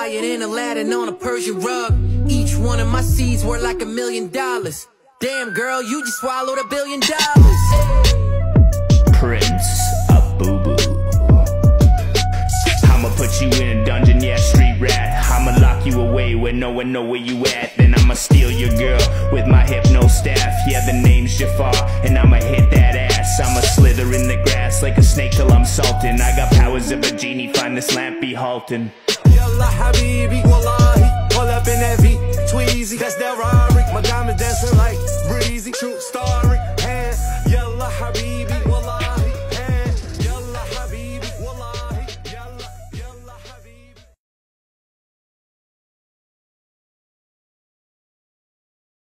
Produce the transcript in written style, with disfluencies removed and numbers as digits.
higher than Aladdin on a Persian rug. Each one of my seeds worth like $1 million. Damn girl, you just swallowed $1 billion. Prince, a boo-boo. I'ma put you in a dungeon, yeah, street rat. I'ma lock you away where no one know where you at. Then I'ma steal your girl with my hypno staff. Yeah, the name's Jafar, and I'ma hit that ass. I'ma slither in the grass like a snake till I'm salting. I got powers of a genie, find this lamp be halting. Yalla habibi, wallahi, pull up in that V, Tweezy, that's that Rari. My diamond dancing like breezy, true star.